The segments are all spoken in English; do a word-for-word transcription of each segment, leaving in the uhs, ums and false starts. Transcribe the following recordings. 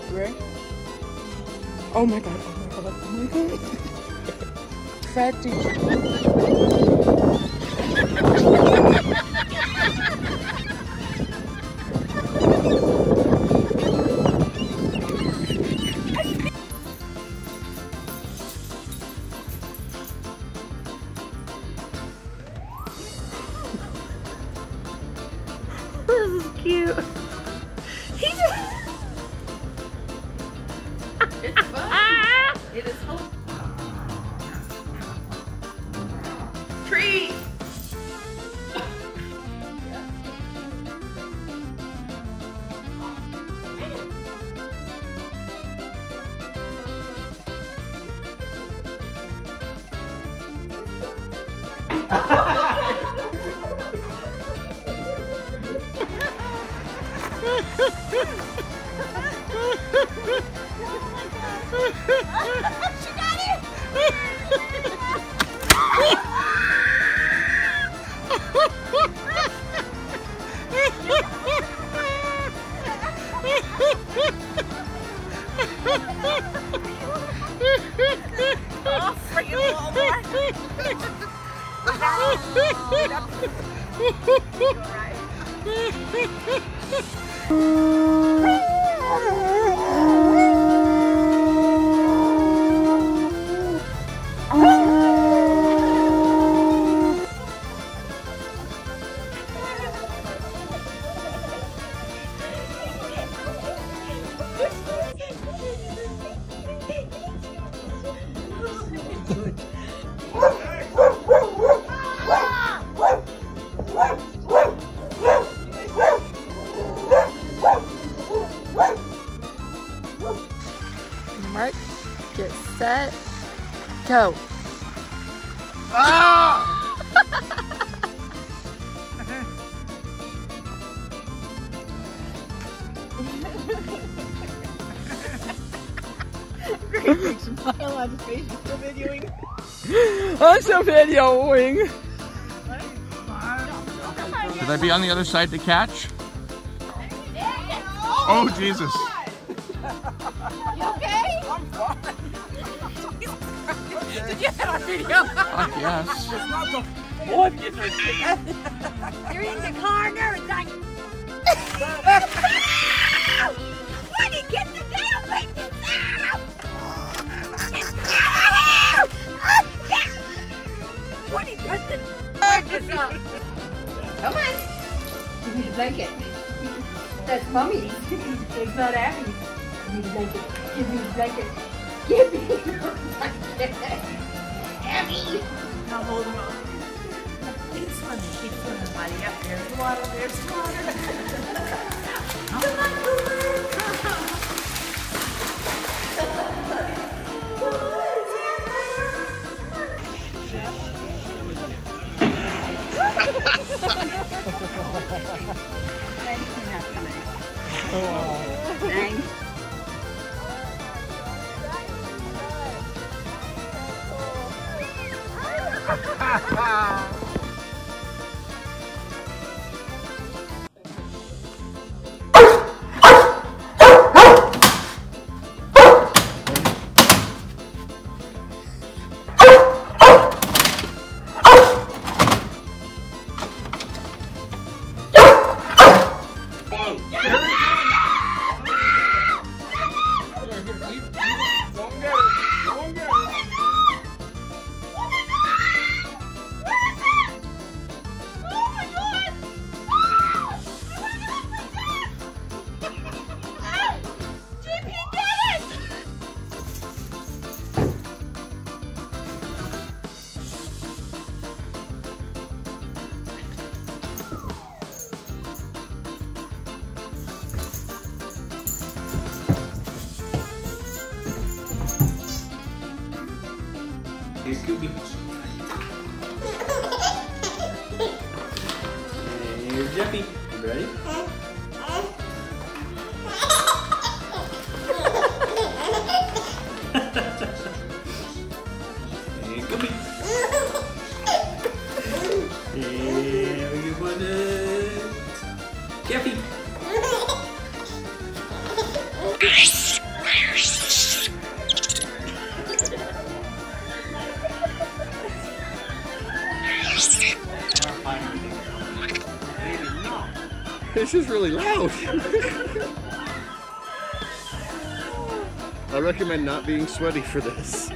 Ready? Oh my god, oh my god, oh my god. Fred, did you? This is cute. He just... It's fun. It is fun. Treat. She got it! Oh, freaking Walmart! Mark, get set, go. Ah! Great big smile on his face. You still videoing? I'm still videoing. Should I be on the other side to catch? Oh, Jesus. You okay? I'm fine. Did you have our video? I guess. What is it? You're in the corner. It's like... Buddy, get the damn thing out! Buddy, put the... Come on. Give me the blanket. That's Mommy's. It's not Abby's. Give me the blanket. Give me the blanket. Give me the blanket. Abby! Now hold him on. It's fun to keep putting the body up. There's water, there's water. Come on, Cooper. Thanks. Here's Scooby. And here's Jeffy. You ready? And Scooby. And we get one. Jeffy. This is really loud. I recommend not being sweaty for this.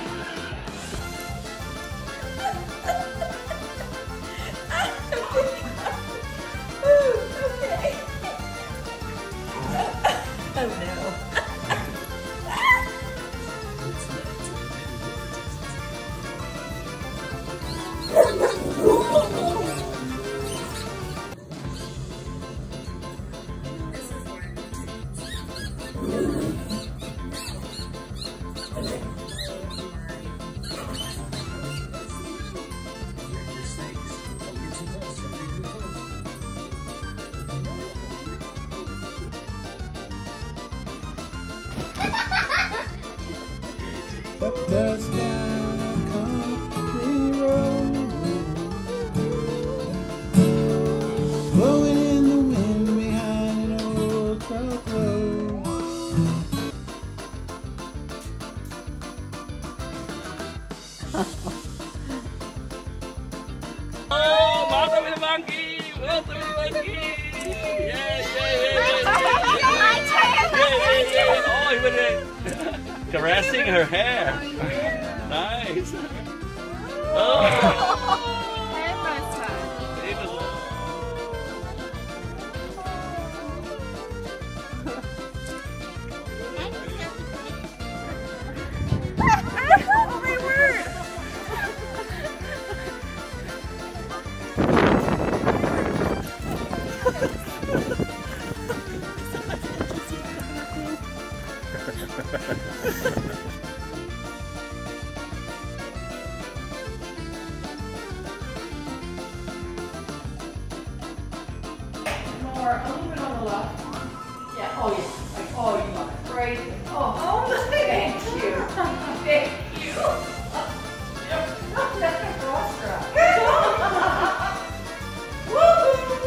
That's down country road, blowing in the wind behind an old truckload. Oh, welcome to the monkey! Welcome to the monkey! Yeah, yeah, yeah, yeah, yeah, yeah. Oh, he went in. Caressing her hair. Nice. Oh. More, a little bit on the left. Yeah, oh yeah. Like, oh, you want it. Right. Oh, oh, thank you. Thank you. Yep. Oh, that's a cross strap. Woo!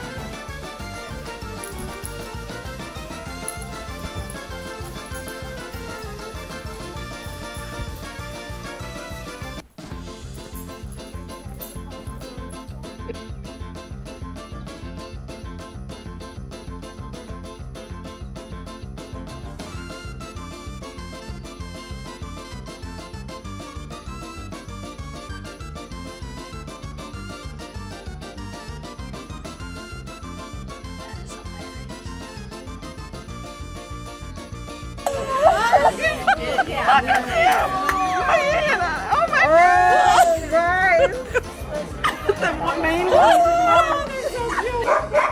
Oh my God! Guys! The main one. Oh, they're so cute.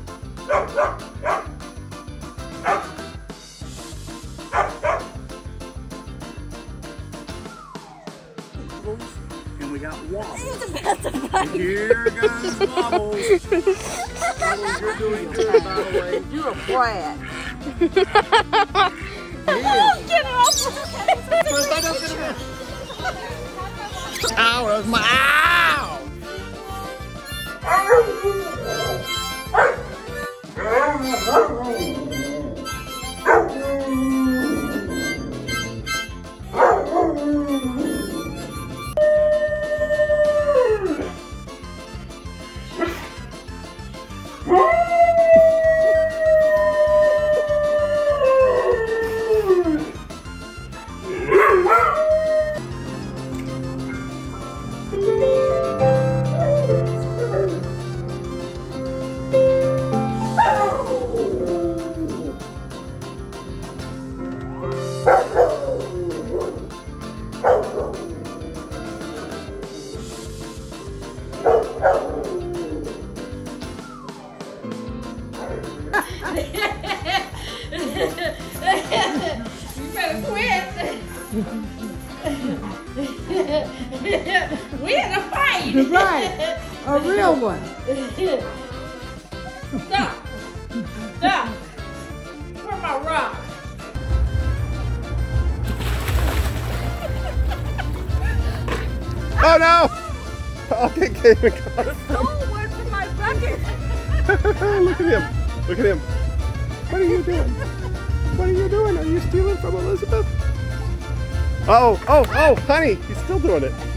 And we got Wobbles. Here goes Wobbles. Wobbles, you're doing good, by the way. You're a brat. Get off! Ow, that was my ow! You better quit. We had a fight. Right. A real one. Stop. Stop. Where's my rock? Oh no! I'll get Kevin. Stole one from my bucket. Look at him. Look at him. What are you doing? What are you doing? Are you stealing from Elizabeth? Oh, oh, oh, honey, he's still doing it.